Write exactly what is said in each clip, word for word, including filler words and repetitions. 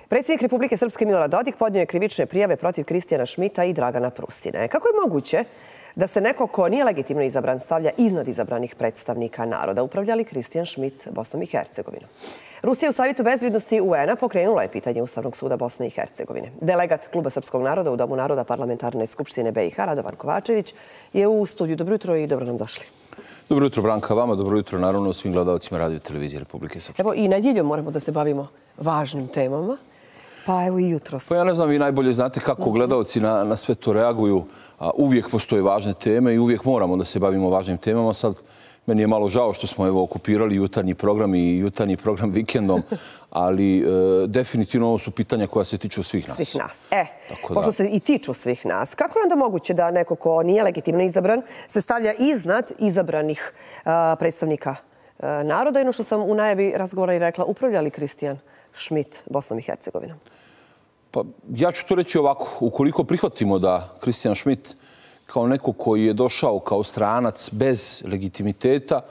Predsjednik Republike Srpske Milorad Dodik podnio je krivične prijave protiv Kristijana Šmita i Dragana Prusine. Kako je moguće da se neko ko nije legitimno izabran stavlja iznad izabranih predstavnika naroda? Upravlja li Kristijan Šmit Bosnom i Hercegovinom? Rusija u Savjetu bezbjednosti U N-a pokrenula je pitanje Ustavnog suda Bosne i Hercegovine. Delegat Kluba srpskog naroda u Domu naroda Parlamentarne skupštine B i H Radovan Kovačević je u studiju. Dobro jutro i dobro nam došli. Dobro jutro, Branka, vama. Dobro jutro, naravno, svim gledalcima Radio televizije Republike Srpske. Evo, i nedjeljom moramo da se bavimo važnim temama. Pa evo i jutros. Pa ja ne znam, vi najbolje znate kako gledalci na, na sve to reaguju. A, uvijek postoje važne teme i uvijek moramo da se bavimo važnim temama. Sad, meni je malo žao što smo evo okupirali jutarnji program i jutarnji program vikendom, ali e, definitivno ovo su pitanja koja se tiču svih nas. Svih nas. E, Tako pošto da. se i tiču svih nas, kako je onda moguće da neko ko nije legitimno izabran se stavlja iznad izabranih a, predstavnika a, naroda? Jedno što sam u najavi razgovora i rekla, upravlja li Kristijan Šmit Bosnom i Hercegovinom? Pa ja ću to reći ovako. Ukoliko prihvatimo da Kristijan Šmit kao neko koji je došao kao stranac bez legitimiteta,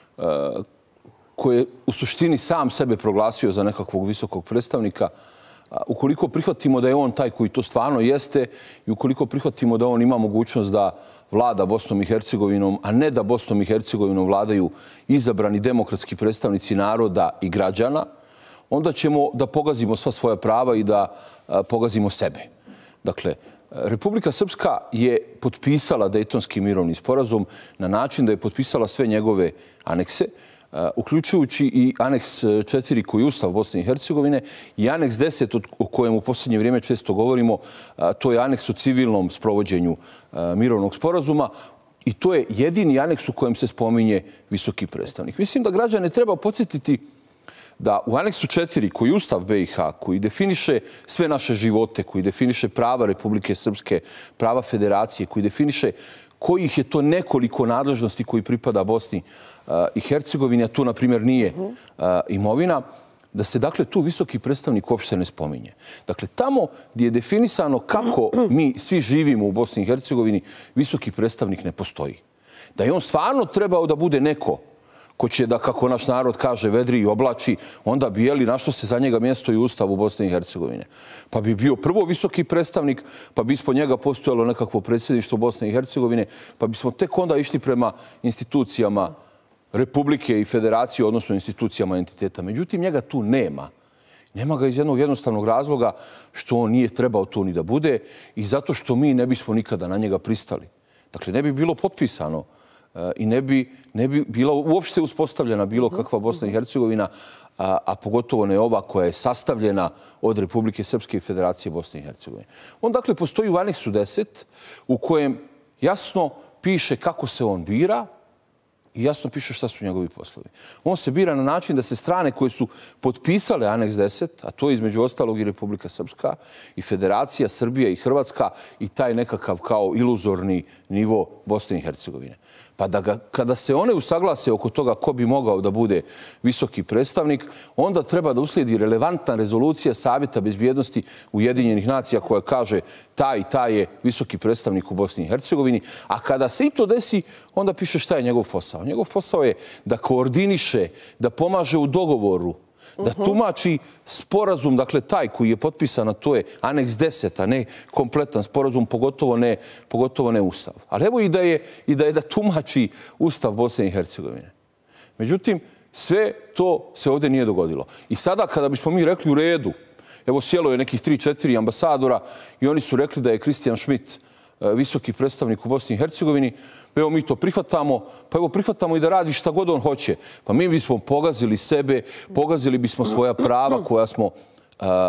koji je u suštini sam sebe proglasio za nekakvog visokog predstavnika, ukoliko prihvatimo da je on taj koji to stvarno jeste i ukoliko prihvatimo da on ima mogućnost da vlada Bosnom i Hercegovinom, a ne da Bosnom i Hercegovinom vladaju izabrani demokratski predstavnici naroda i građana, onda ćemo da pogazimo sva svoja prava i da pogazimo sebe. Dakle, Republika Srpska je potpisala Dejtonski mirovni sporazum na način da je potpisala sve njegove anekse, uključujući i aneks četiri koji je Ustav Bosne i Hercegovine i aneks deset o kojem u posljednje vrijeme često govorimo, to je aneks o civilnom sprovođenju mirovnog sporazuma i to je jedini aneks u kojem se spominje visoki predstavnik. Mislim da građane treba podsjetiti da u aneksu četiri, koji je Ustav B i H, koji definiše sve naše živote, koji definiše prava Republike Srpske, prava Federacije, koji definiše kojih je to nekoliko nadležnosti koji pripada Bosni i Hercegovini, a tu, na primjer, nije imovina, da se, dakle, tu visoki predstavnik uopšte ne spominje. Dakle, tamo gdje je definisano kako mi svi živimo u Bosni i Hercegovini, visoki predstavnik ne postoji. Da je on stvarno trebao da bude neko ko će da, kako naš narod kaže, vedri i oblači, onda bi jeli na što se za njega mjesto i Ustav u Bosni i Hercegovine. Pa bi bio prvo visoki predstavnik, pa bi ispod njega postojalo nekakvo predsjedništvo Bosne i Hercegovine, pa bismo tek onda išli prema institucijama Republike i Federacije, odnosno institucijama entiteta. Međutim, njega tu nema. Nema ga iz jednog jednostavnog razloga što on nije trebao tu ni da bude i zato što mi ne bismo nikada na njega pristali. Dakle, ne bi bilo potpisano i ne bi, ne bi bila uopšte uspostavljena bilo kakva Bosna i Hercegovina, a, a pogotovo ne ova koja je sastavljena od Republike Srpske i Federacije Bosne i Hercegovine. On, dakle, postoji u aneksu deset u kojem jasno piše kako se on bira i jasno piše šta su njegovi poslovi. On se bira na način da se strane koje su potpisale aneks deset, a to je između ostalog i Republika Srpska, i Federacija, Srbija i Hrvatska i taj nekakav kao iluzorni nivo Bosne i Hercegovine. Pa da ga, kada se one usaglase oko toga ko bi mogao da bude visoki predstavnik, onda treba da uslijedi relevantna rezolucija Savjeta bezbjednosti Ujedinjenih nacija koja kaže taj i taj je visoki predstavnik u Bosni i Hercegovini, a kada se i to desi, onda piše šta je njegov posao. Njegov posao je da koordiniše, da pomaže u dogovoru, da tumači sporazum, dakle taj koji je potpisan, a to je aneks deset, a ne kompletan sporazum, pogotovo ne, pogotovo ne Ustav. Ali evo i da je i da je da tumači Ustav Bosne i Hercegovine. Međutim, sve to se ovdje nije dogodilo. I sada kada bismo mi rekli u redu, evo sjelo je nekih tri četiri ambasadora i oni su rekli da je Kristijan Šmit visoki predstavnik u Bosni i Hercegovini, evo mi to prihvatamo, pa evo prihvatamo i da radi šta god on hoće. Pa mi bismo pogazili sebe, pogazili bismo svoja prava koja smo a,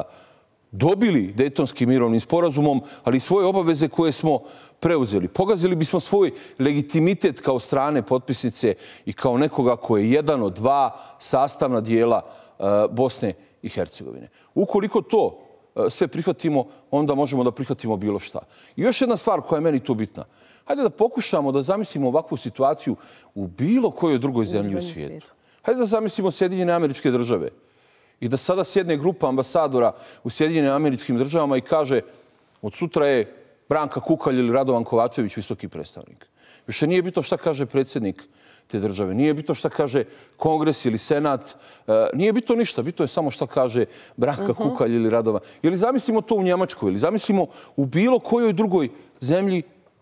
dobili Dejtonskim mirovnim sporazumom, ali i svoje obaveze koje smo preuzeli. Pogazili bismo svoj legitimitet kao strane potpisnice i kao nekoga koji je jedan od dva sastavna dijela a, Bosne i Hercegovine. Ukoliko to sve prihvatimo, onda možemo da prihvatimo bilo šta. I još jedna stvar koja je meni tu bitna. Hajde da pokušamo da zamislimo ovakvu situaciju u bilo kojoj drugoj zemlji u svijetu. Hajde da zamislimo Sjedinjene Američke Države i da sada sjedne grupa ambasadora u Sjedinjenim Američkim Državama i kaže od sutra je Branka Kukalj ili Radovan Kovačević visoki predstavnik. Više nije bitno šta kaže predsjednik te države. Nije bitno šta kaže Kongres ili Senat. Nije bitno ništa. Bitno je samo šta kaže Branka Kukalj ili Radova. Ili zamislimo to u Njemačkoj, ili zamislimo u bilo kojoj drugoj zemlji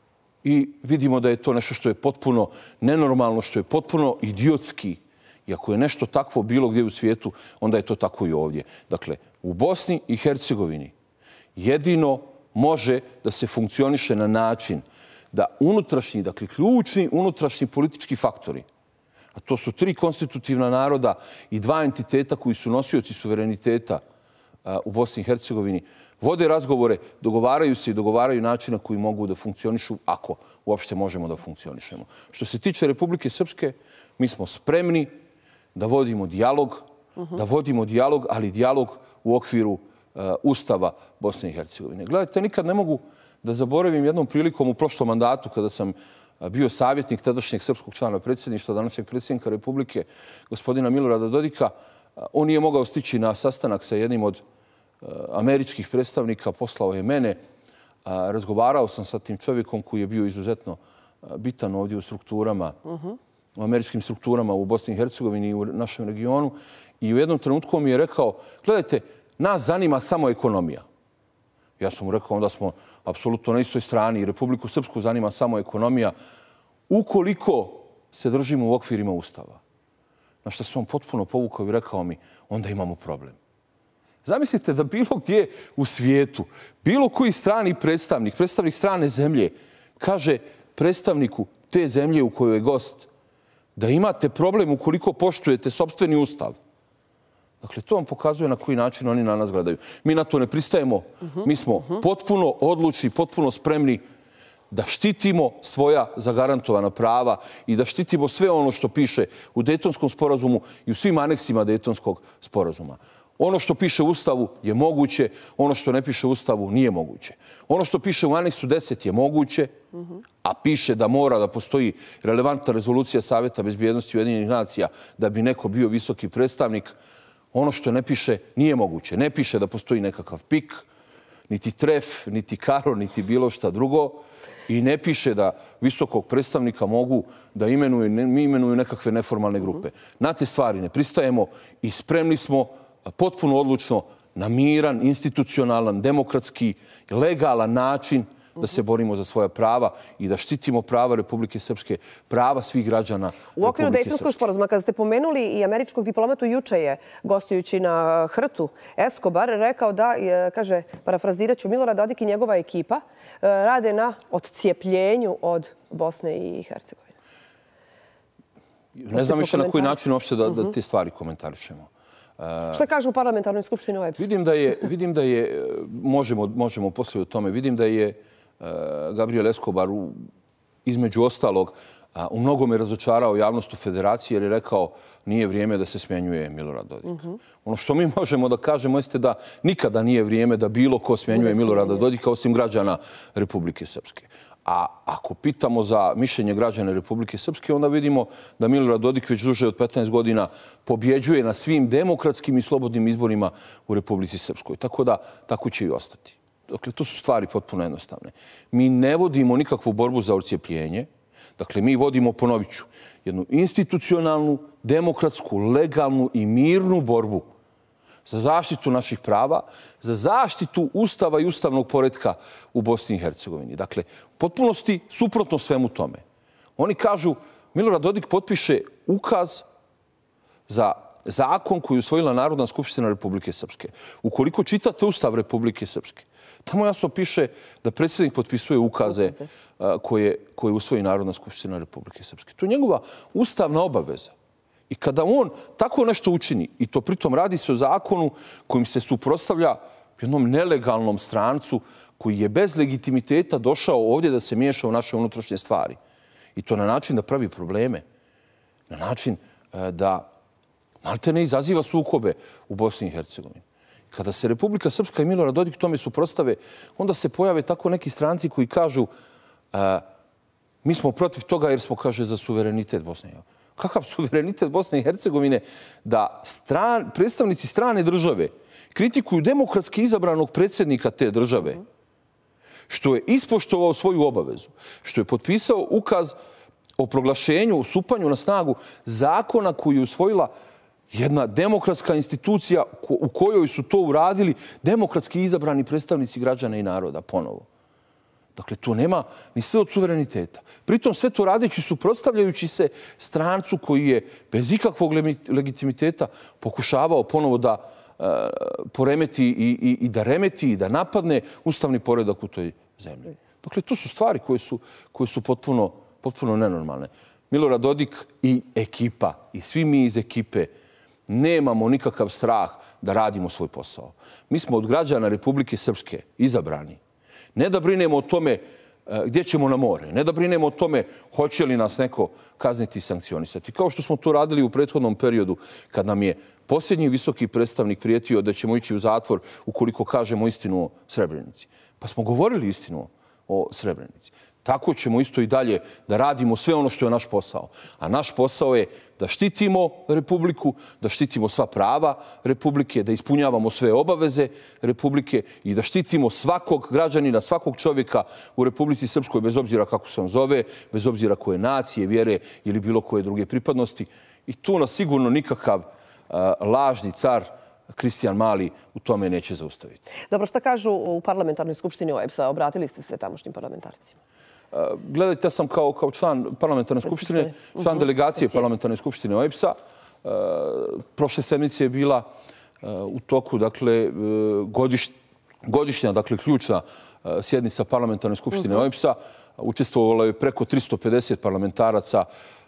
i vidimo da je to nešto što je potpuno nenormalno, što je potpuno idiotski. I ako je nešto takvo bilo gdje u svijetu, onda je to tako i ovdje. Dakle, u Bosni i Hercegovini jedino može da se funkcioniše na način da unutrašnji, dakle ključni unutrašnji politički faktori, a to su tri konstitutivna naroda i dva entiteta koji su nosioci suvereniteta u Bosni i Hercegovini, vode razgovore, dogovaraju se i dogovaraju načina koji mogu da funkcionišu, ako uopšte možemo da funkcionišemo. Što se tiče Republike Srpske, mi smo spremni da vodimo dijalog, da vodimo dijalog, ali dijalog u okviru Ustava Bosne i Hercegovine. Gledajte, nikad ne mogu da zaboravim jednom prilikom u prošlom mandatu kada sam bio savjetnik tadašnjeg srpskog člana predsjedništva, današnjeg predsjednika Republike, gospodina Milorada Dodika. On nije mogao stići na sastanak sa jednim od američkih predstavnika, poslao je mene. Razgovarao sam sa tim čovjekom koji je bio izuzetno bitan ovdje u strukturama, u američkim strukturama u Bosni i Hercegovini i u našem regionu. I u jednom trenutku mi je rekao, gledajte, nas zanima samo ekonomija. Ja sam mu rekao, onda smo apsolutno na istoj strani i Republiku Srpsku zanima samo ekonomija ukoliko se držimo u okvirima Ustava. Na što se on potpuno povukao i rekao mi, onda imamo problem. Zamislite da bilo gdje u svijetu, bilo koji strani predstavnik, predstavnik strane zemlje, kaže predstavniku te zemlje u kojoj je gost da imate problem ukoliko poštujete sopstveni Ustav. Dakle, to vam pokazuje na koji način oni na nas gledaju. Mi na to ne pristajemo. Mi smo potpuno odlučni, potpuno spremni da štitimo svoja zagarantovana prava i da štitimo sve ono što piše u Dejtonskom sporazumu i u svim aneksima Dejtonskog sporazuma. Ono što piše u Ustavu je moguće, ono što ne piše u Ustavu nije moguće. Ono što piše u aneksu deset je moguće, a piše da mora da postoji relevantna rezolucija Savjeta bezbjednosti Ujedinjenih nacija da bi neko bio visoki predstavnik. Ono što ne piše nije moguće. Ne piše da postoji nekakav pik, niti tref, niti karo, niti bilo šta drugo. I ne piše da visokog predstavnika mogu da imenuju, mi imenuju nekakve neformalne grupe. Na te stvari ne pristajemo i spremni smo potpuno odlučno na miran, institucionalan, demokratski, legalan način da se borimo za svoja prava i da štitimo prava Republike Srpske, prava svih građana Republike Srpske. U okviru Dejtonskog sporazuma, kada ste pomenuli i američkog diplomatu, juče je, gostujući na Hrtu, Escobar rekao da, kaže, parafrazirat ću, Milorad Dodik i njegova ekipa rade na odcijepljenju od Bosne i Hercegovine. Ne znam više na koji način uopšte da te stvari komentarišemo. Šta kažu u parlamentarnoj skupštini o E P S-u? Vidim da je, vidim da je, možemo, možemo poslije o tome, vidim da je Gabriel Escobar između ostalog u mnogome razočarao javnost u Federaciji jer je rekao nije vrijeme da se smjenjuje Milorad Dodik. Ono što mi možemo da kažemo jeste da nikada nije vrijeme da bilo ko smjenjuje Milorada Dodika osim građana Republike Srpske. A ako pitamo za mišljenje građana Republike Srpske, onda vidimo da Milorad Dodik već duže od petnaest godina pobjeđuje na svim demokratskim i slobodnim izborima u Republici Srpskoj. Tako da, tako će i ostati. Dakle, to su stvari potpuno jednostavne. Mi ne vodimo nikakvu borbu za odcijepljenje. Dakle, mi vodimo, ponovit ću, jednu institucionalnu, demokratsku, legalnu i mirnu borbu za zaštitu naših prava, za zaštitu Ustava i ustavnog poretka u Bosni i Hercegovini. Dakle, u potpunosti suprotno svemu tome. Oni kažu, Milorad Dodik potpiše ukaz za zakon koji je usvojila Narodna skupština Republike Srpske. Ukoliko čitate Ustav Republike Srpske, tamo jasno piše da predsjednik potpisuje ukaze koje, koje usvoji Narodna skupština Republike Srpske. To je njegova ustavna obaveza. I kada on tako nešto učini, i to pritom radi se o zakonu kojim se suprotstavlja jednom nelegalnom strancu koji je bez legitimiteta došao ovdje da se miješa u naše unutrašnje stvari. I to na način da pravi probleme. Na način da malte ne izaziva sukobe u Bosni i Hercegovini. Kada se Republika Srpska i Milorad Dodik tome suprotstave, onda se pojave tako neki stranci koji kažu mi smo protiv toga jer smo, kaže, za suverenitet Bosne i Hercegovine. Kakav suverenitet Bosne i Hercegovine da stran, predstavnici strane države kritikuju demokratski izabranog predsjednika te države, što je ispoštovao svoju obavezu, što je potpisao ukaz o proglašenju, o stupanju na snagu zakona koji je usvojila jedna demokratska institucija u kojoj su to uradili demokratski izabrani predstavnici građana i naroda ponovo. Dakle, tu nema ni sve od suvereniteta. Pritom sve to radeći suprotstavljajući se strancu koji je bez ikakvog legitimiteta pokušavao ponovo da uh, poremeti i, i, i da remeti i da napadne ustavni poredak u toj zemlji. Dakle, to su stvari koje su, koje su potpuno, potpuno nenormalne. Milorad Dodik i ekipa i svi mi iz ekipe nemamo nikakav strah da radimo svoj posao. Mi smo od građana Republike Srpske izabrani. Ne da brinemo o tome gdje ćemo na more, ne da brinemo o tome hoće li nas neko kazniti i sankcionisati. Kao što smo to radili u prethodnom periodu kad nam je posljednji visoki predstavnik prijetio da ćemo ići u zatvor ukoliko kažemo istinu o Srebrenici. Pa smo govorili istinu o Srebrenici. Tako ćemo isto i dalje da radimo sve ono što je naš posao. A naš posao je da štitimo Republiku, da štitimo sva prava Republike, da ispunjavamo sve obaveze Republike i da štitimo svakog građanina, svakog čovjeka u Republici Srpskoj, bez obzira kako se on zove, bez obzira koje nacije, vjere ili bilo koje druge pripadnosti. I tu nas sigurno nikakav uh, lažni car Kristijan Mali u tome neće zaustaviti. Dobro, šta kažu u parlamentarnoj skupštini O E B S-a? Obratili ste se tamošnjim parlamentarcima? Gledajte, ja sam kao, kao član parlamentarne skupštine, član delegacije parlamentarne skupštine O E B S-a. Prošle sedmice je bila u toku, dakle, godiš, godišnja, dakle, ključna sjednica parlamentarne skupštine O E B S-a. Učestvovalo je preko tristo pedeset parlamentaraca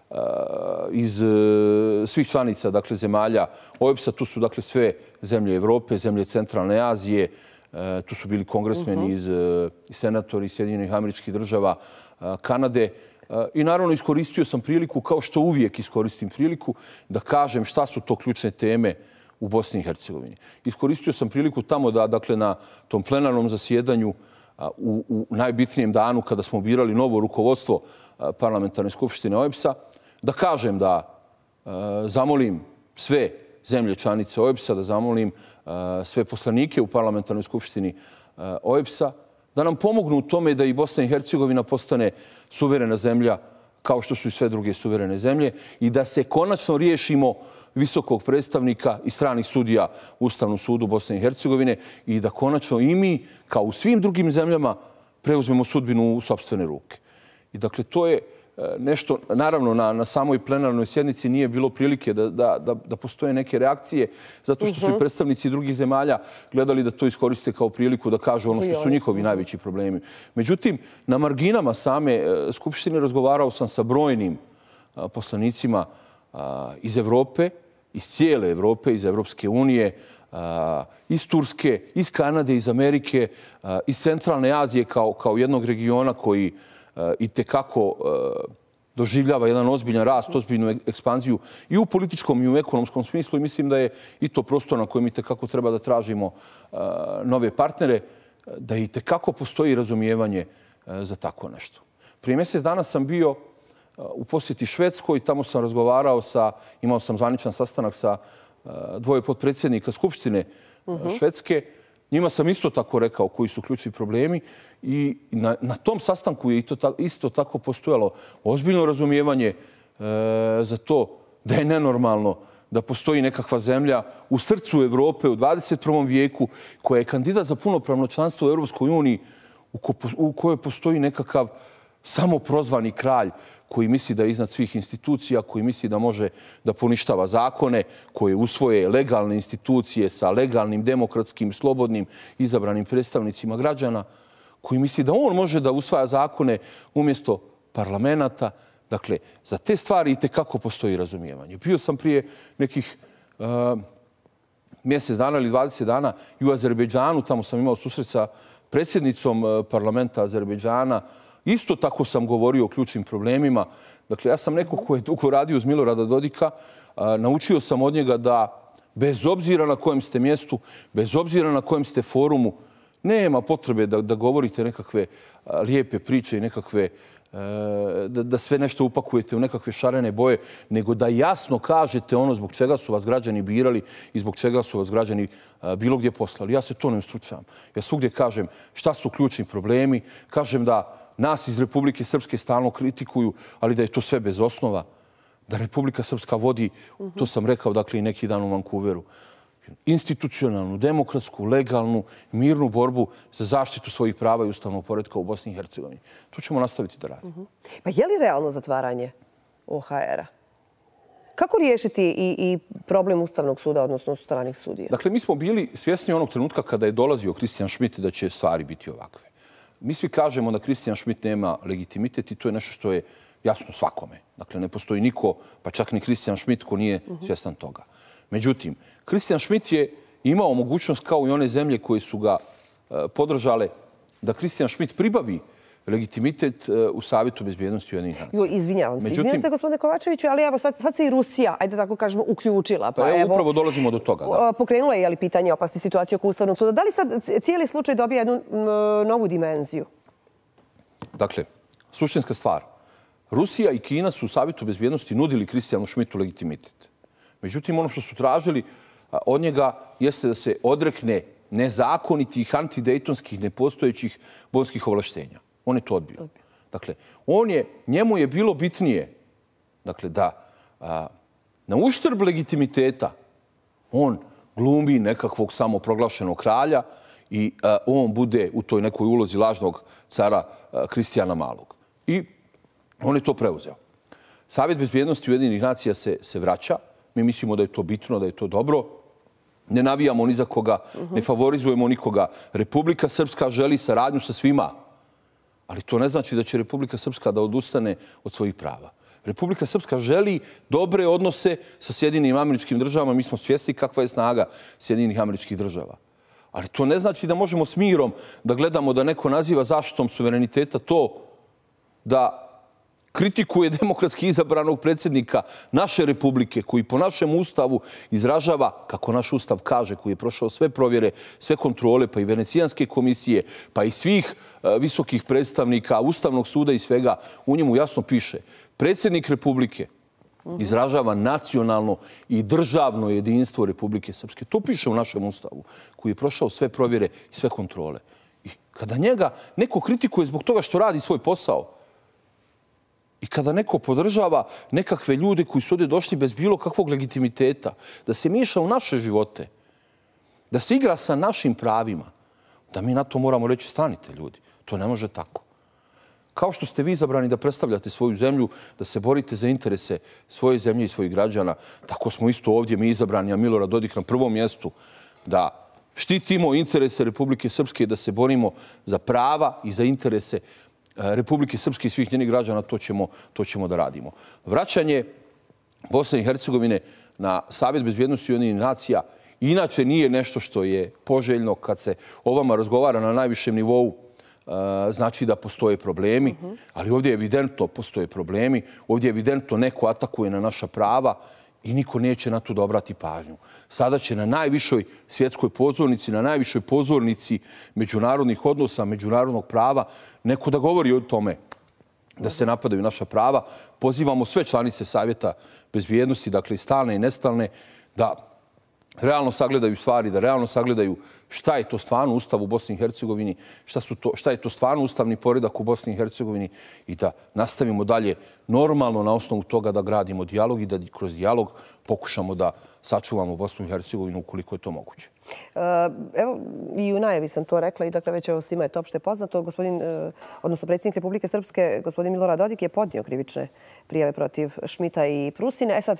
iz svih članica, dakle, zemalja O E B S-a. Tu su, dakle, sve zemlje Evrope, zemlje Centralne Azije. Tu su bili kongresmeni iz senatori Sjedinjenih Američkih Država, Kanade. I naravno iskoristio sam priliku, kao što uvijek iskoristim priliku, da kažem šta su to ključne teme u Bosni i Hercegovini. Iskoristio sam priliku tamo da, dakle, na tom plenarnom zasjedanju u, u najbitnijem danu kada smo birali novo rukovodstvo parlamentarne skupštine O E B S-a, da kažem da zamolim sve zemlje članice O E B S-a, da zamolim sve poslanike u parlamentarnoj skupštini O E B S-a, da nam pomognu u tome da i Bosna i Hercegovina postane suverena zemlja kao što su i sve druge suverene zemlje i da se konačno riješimo visokog predstavnika i stranih sudija u Ustavnom sudu Bosne i Hercegovine i da konačno i mi, kao u svim drugim zemljama, preuzmemo sudbinu u sopstvene ruke. I dakle, to je nešto, naravno, na, na samoj plenarnoj sjednici nije bilo prilike da, da, da, da postoje neke reakcije, zato što su i predstavnici drugih zemalja gledali da to iskoriste kao priliku da kažu ono što su njihovi najveći problemi. Međutim, na marginama same Skupštine razgovarao sam sa brojnim poslanicima iz Evrope, iz cijele Evrope, iz Evropske unije, iz Turske, iz Kanade, iz Amerike, iz Centralne Azije kao, kao jednog regiona koji i tekako doživljava jedan ozbiljan rast, ozbiljnu ekspanziju i u političkom i u ekonomskom smislu i mislim da je i to prostor na kojem i tekako treba da tražimo nove partnere, da i tekako postoji razumijevanje za tako nešto. Prije mjesec dana sam bio u posjeti Švedskoj i tamo sam razgovarao sa, imao sam zvaničan sastanak sa dvoje potpredsjednika Skupštine Švedske. Njima sam isto tako rekao koji su ključni problemi i na, na tom sastanku je to, isto tako postojalo ozbiljno razumijevanje e, za to da je nenormalno da postoji nekakva zemlja u srcu Evrope u dvadeset prvom vijeku koja je kandidat za punopravno članstvo u Europskoj uniji u, ko, u kojoj postoji nekakav samoprozvani kralj koji misli da je iznad svih institucija, koji misli da može da poništava zakone, koje usvoje legalne institucije sa legalnim, demokratskim, slobodnim, izabranim predstavnicima građana, koji misli da on može da usvaja zakone umjesto parlamenta. Dakle, za te stvari i tekako postoji razumijevanje. Bio sam prije nekih uh, mjesec dana ili dvadeset dana i u Azerbejdžanu, tamo sam imao susret sa predsjednicom uh, parlamenta Azerbejdžana. Isto tako sam govorio o ključnim problemima. Dakle, ja sam neko ko je dugo radio uz Milorada Dodika. A, naučio sam od njega da bez obzira na kojem ste mjestu, bez obzira na kojem ste forumu, nema potrebe da, da govorite nekakve a, lijepe priče i nekakve, a, da, da sve nešto upakujete u nekakve šarene boje, nego da jasno kažete ono zbog čega su vas građani birali i zbog čega su vas građani a, bilo gdje poslali. Ja se to ne ustručavam. Ja svugdje kažem šta su ključni problemi, kažem da nas iz Republike Srpske stalno kritikuju, ali da je to sve bez osnova. Da Republika Srpska vodi, to sam rekao, dakle, i neki dan u Vancouveru, institucionalnu, demokratsku, legalnu, mirnu borbu za zaštitu svojih prava i ustavnog poretka u Bosni i Hercegovini. To ćemo nastaviti da radimo. Pa je li realno zatvaranje O H R-a? Kako riješiti i, i problem Ustavnog suda, odnosno stranih sudija? Dakle, mi smo bili svjesni onog trenutka kada je dolazio Christian Schmidt da će stvari biti ovakve. Mi svi kažemo da Christian Schmidt nema legitimitet i to je nešto što je jasno svakome. Dakle, ne postoji niko, pa čak ni Christian Schmidt, ko nije svjestan toga. Međutim, Christian Schmidt je imao mogućnost, kao i one zemlje koje su ga e, podržale, da Christian Schmidt pribavi legitimitet e, u Savjetu bezbjednosti Ujedinjenih nacija. Jo, izvinjavam se. Međutim, izvinjavam se, gospodine Kovačeviću, ali evo, sad, sad se i Rusija, ajde tako kažemo, uključila. Pa, pa evo, evo, upravo dolazimo do toga. Da. Pokrenula je, je li pitanje opasne situacije oko Ustavnog suda. Da li sad cijeli slučaj dobija jednu m, novu dimenziju? Dakle, suštinska stvar. Rusija i Kina su u Savjetu bezbjednosti nudili Christianu Schmidtu legitimitet. Međutim, ono što su tražili od njega jeste da se odrekne nezakonitih, antidejtonskih, nepostojećih bonskih ovlaštenja. On je to odbio. Dakle, on je, njemu je bilo bitnije dakle, da a, na uštrb legitimiteta on glumi nekakvog samoproglašenog kralja i a, on bude u toj nekoj ulozi lažnog cara a, Kristijana Malog. I on je to preuzeo. Savjet bezbjednosti Ujedinjenih nacija se, se vraća. Mi mislimo da je to bitno, da je to dobro. Ne navijamo ni za koga, ne favorizujemo nikoga. Republika Srpska želi saradnju sa svima. Ali to ne znači da će Republika Srpska da odustane od svojih prava. Republika Srpska želi dobre odnose sa Sjedinjenim Američkim Državama. Mi smo svjesni kakva je snaga Sjedinjenih Američkih Država. Ali to ne znači da možemo s mirom da gledamo da neko naziva zaštitom suvereniteta to da kritikuje demokratski izabranog predsjednika naše republike, koji po našem ustavu izražava, kako naš ustav kaže, koji je prošao sve provjere, sve kontrole, pa i Venecijanske komisije, pa i svih visokih predstavnika Ustavnog suda i svega, u njemu jasno piše predsjednik republike izražava nacionalno i državno jedinstvo Republike Srpske. To piše u našem ustavu, koji je prošao sve provjere i sve kontrole. I kada njega neko kritikuje zbog toga što radi svoj posao, i kada neko podržava nekakve ljude koji su ovdje došli bez bilo kakvog legitimiteta, da se miješa u naše živote, da se igra sa našim pravima, da mi na to moramo reći stanite ljudi. To ne može tako. Kao što ste vi izabrani da predstavljate svoju zemlju, da se borite za interese svoje zemlje i svojih građana, tako smo isto ovdje mi izabrani, a Milorad Dodik na prvom mjestu, da štitimo interese Republike Srpske, da se borimo za prava i za interese Republike Srpske i svih njenih građana, to ćemo, to ćemo da radimo. Vraćanje Bosne i Hercegovine na Savjet bezbjednosti Ujedinjenih nacija inače nije nešto što je poželjno kad se o vama razgovara na najvišem nivou. Znači da postoje problemi, ali ovdje evidentno postoje problemi. Ovdje evidentno neko atakuje na naša prava i niko neće na to da obrati pažnju. Sada će na najvišoj svjetskoj pozornici, na najvišoj pozornici međunarodnih odnosa, međunarodnog prava, neko da govori o tome da se napadaju naša prava. Pozivamo sve članice Savjeta bezbjednosti, dakle stalne i nestalne, da realno sagledaju stvari, da realno sagledaju šta je to stvarno ustav u Bosni i Hercegovini, šta, su to, šta je to stvarno ustavni poredak u Bosni i Hercegovini i da nastavimo dalje normalno na osnovu toga da gradimo dijalog i da kroz dijalog pokušamo da sačuvamo Bosnu i Hercegovinu ukoliko je to moguće. Evo, i u najavi sam to rekla i dakle već evo svima je to opšte poznato. Gospodin, odnosno predsjednik Republike Srpske, gospodin Milorad Dodik, je podnio krivične prijave protiv Schmidta i Prusine. E sad,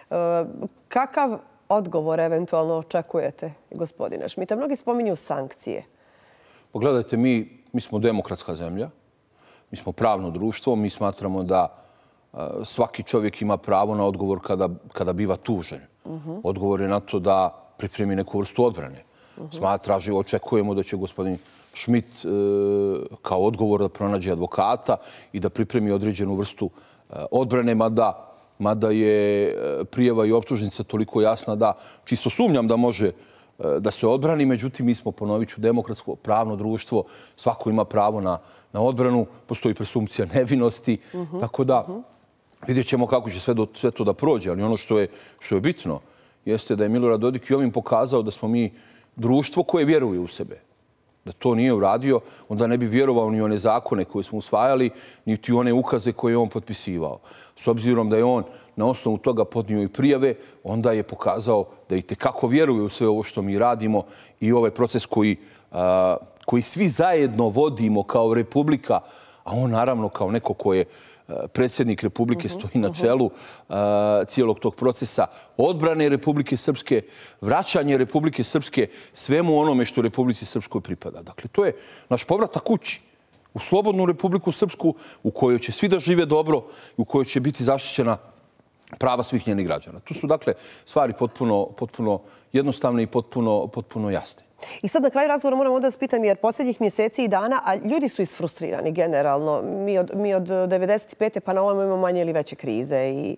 kakav odgovor eventualno očekujete gospodina Schmidta? Mnogi spominju sankcije. Pogledajte, mi, mi smo demokratska zemlja, mi smo pravno društvo, mi smatramo da uh, svaki čovjek ima pravo na odgovor kada, kada biva tužen. Uh-huh. Odgovor je na to da pripremi neku vrstu odbrane. Uh-huh. Smatra, očekujemo da će gospodin Schmidt uh, kao odgovor da pronađe advokata i da pripremi određenu vrstu uh, odbrane, mada mada je prijava i optužnica toliko jasna da čisto sumnjam da može da se odbrani. Međutim, mi smo, ponovit ću, demokratsko pravno društvo. Svako ima pravo na, na odbranu. Postoji presumpcija nevinosti. Uh-huh. Tako da vidjet ćemo kako će sve, do, sve to da prođe. Ali ono što je, što je bitno jeste da je Milorad Dodik i ovim pokazao da smo mi društvo koje vjeruje u sebe. Da to nije uradio, onda ne bi vjerovao ni one zakone koje smo usvajali, niti one ukaze koje je on potpisivao. S obzirom da je on na osnovu toga podnio i prijave, onda je pokazao da i tekako vjeruje u sve ovo što mi radimo i ovaj proces koji, a, koji svi zajedno vodimo kao Republika, a on naravno kao neko ko je predsjednik Republike stoji na čelu uh, cijelog tog procesa odbrane Republike Srpske, vraćanje Republike Srpske svemu onome što Republici Srpskoj pripada. Dakle, to je naš povratak kući u slobodnu Republiku Srpsku u kojoj će svi da žive dobro i u kojoj će biti zaštićena prava svih njenih građana. Tu su, dakle, stvari potpuno, potpuno jednostavne i potpuno, potpuno jasne. I sad na kraju razgovora moram onda da vas pitam, jer posljednjih mjeseci i dana, a ljudi su isfrustrirani generalno. Mi od, mi od devedeset pete pa na ovamo imamo manje ili veće krize. I,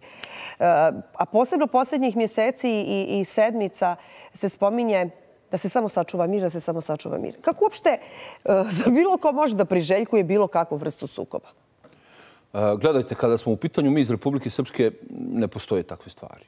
a posebno posljednjih mjeseci i, i sedmica se spominje da se samo sačuva mir, da se samo sačuva mir. Kako uopšte za bilo ko može da priželjkuje bilo kakvu vrstu sukoba? Gledajte, kada smo u pitanju mi iz Republike Srpske, ne postoje takve stvari.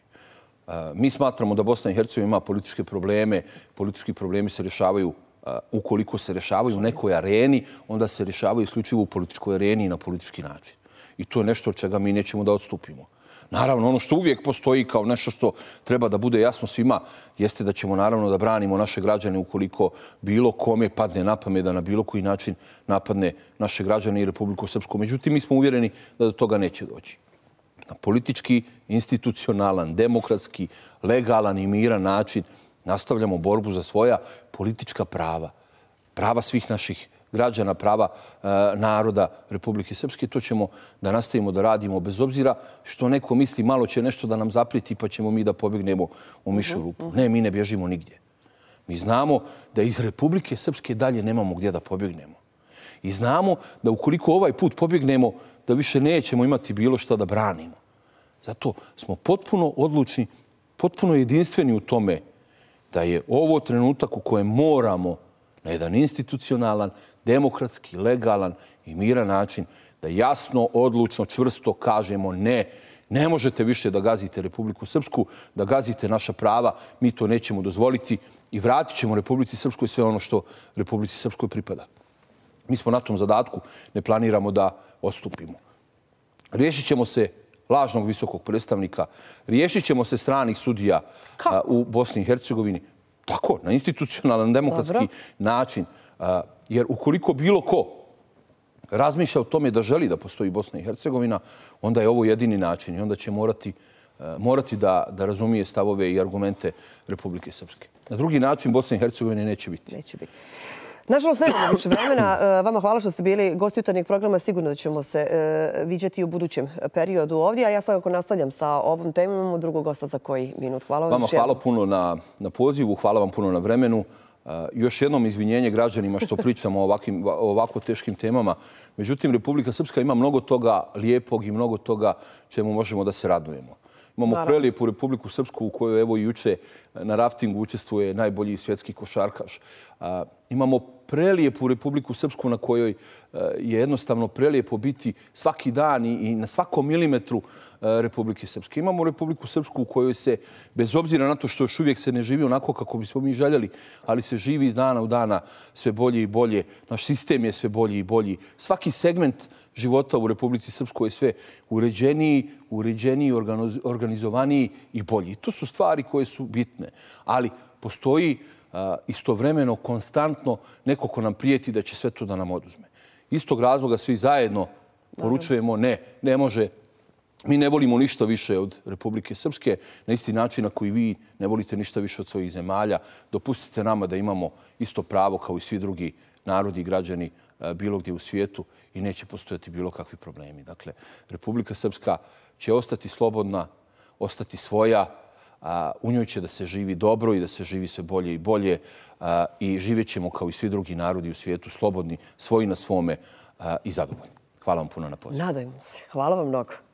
Mi smatramo da Bosna i Hercegovina ima političke probleme. Politički problemi se rješavaju, ukoliko se rješavaju u nekoj areni, onda se rješavaju isključivo u političkoj areni i na politički način. I to je nešto od čega mi nećemo da odstupimo. Naravno, ono što uvijek postoji kao nešto što treba da bude jasno svima, jeste da ćemo naravno da branimo naše građane ukoliko bilo kome padne na pamet da na bilo koji način napadne naše građane i Republiku Srpsku. Međutim, mi smo uvjereni da do toga neće doći. Na politički, institucionalan, demokratski, legalan i miran način nastavljamo borbu za svoja politička prava. Prava svih naših građana, prava e, naroda Republike Srpske. To ćemo da nastavimo da radimo bez obzira što neko misli malo će nešto da nam zaprijeti pa ćemo mi da pobjegnemo u mišju rupu. Ne, mi ne bježimo nigdje. Mi znamo da iz Republike Srpske dalje nemamo gdje da pobjegnemo. I znamo da ukoliko ovaj put pobjegnemo, da više nećemo imati bilo šta da branimo. Zato smo potpuno odlučni, potpuno jedinstveni u tome da je ovo trenutak u kojem moramo na jedan institucionalan, demokratski, legalan i miran način da jasno, odlučno, čvrsto kažemo ne, ne možete više da gazite Republiku Srpsku, da gazite naša prava, mi to nećemo dozvoliti i vratit ćemo Republici Srpskoj sve ono što Republici Srpskoj pripada. Mi smo na tom zadatku, ne planiramo da odstupimo. Riješit ćemo se lažnog visokog predstavnika, riješit ćemo se stranih sudija a, u Bosni i Hercegovini. Tako, na institucionalan, demokratski Dobro. način. A, jer ukoliko bilo ko razmišlja o tome da želi da postoji Bosna i Hercegovina, onda je ovo jedini način i onda će morati, a, morati da, da razumije stavove i argumente Republike Srpske. Na drugi način Bosna i Hercegovina neće biti. Neće biti. Nažalost, nemamo više vremena. Vama hvala što ste bili gosti jutarnjeg programa. Sigurno da ćemo se viđati u budućem periodu ovdje. A ja svakako nastavljam sa ovom temom. Imamo drugog gosta za koji minut. Hvala vam. Vama hvala puno na, na pozivu. Hvala vam puno na vremenu. Još jednom izvinjenje građanima što pričamo o, ovakvim, o ovako teškim temama. Međutim, Republika Srpska ima mnogo toga lijepog i mnogo toga čemu možemo da se radujemo. Imamo Naravno. prelijepu Republiku Srpsku u kojoj evo i juče na raftingu učestvuje najbolji svjetski košarkaš. A, imamo prelijepu Republiku Srpsku na kojoj a, je jednostavno prelijepo biti svaki dan i, i na svakom milimetru a, Republike Srpske. Imamo Republiku Srpsku u kojoj se, bez obzira na to što još uvijek se ne živi onako kako bismo mi željeli, ali se živi iz dana u dana sve bolje i bolje. Naš sistem je sve bolji i bolji. Svaki segment života u Republici Srpskoj je sve uređeniji, uređeniji, organizovaniji i bolji. To su stvari koje su bitne. Ali postoji a, istovremeno, konstantno neko ko nam prijeti da će sve to da nam oduzme. Istog razloga svi zajedno poručujemo ne, ne može. Mi ne volimo ništa više od Republike Srpske, na isti način na koji vi ne volite ništa više od svojih zemalja. Dopustite nama da imamo isto pravo kao i svi drugi narodi i građani bilo gdje u svijetu i neće postojati bilo kakvi problemi. Dakle, Republika Srpska će ostati slobodna, ostati svoja, a, u njoj će da se živi dobro i da se živi sve bolje i bolje a, i živjet ćemo kao i svi drugi narodi u svijetu slobodni, svoji na svome a, i zadovoljni. Hvala vam puno na pozivu. Nadajmo se. Hvala vam mnogo.